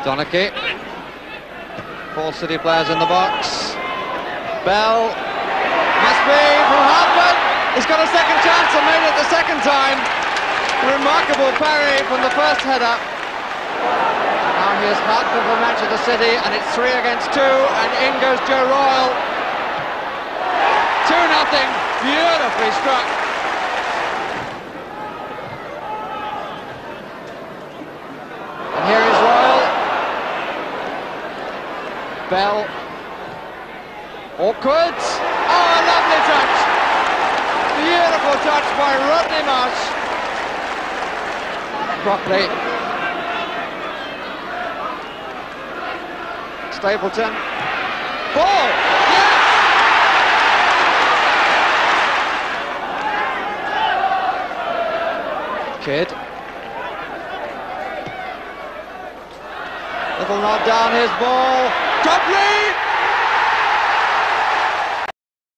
Donachie. 4 City players in the box. Bell. Must be from Hartford. He's got a second chance and made it the second time. Remarkable parry from the first header. Now here's Hartford for Manchester City, and it's 3 against 2, and in goes Joe Royle. 2-0, beautifully struck. And here is Royle. Bell. Awkward. Oh, a lovely touch. Beautiful touch by Rodney Marsh. Cropley. Stapleton. Ball! Yes! Kidd. Little nod down his ball. Cropley!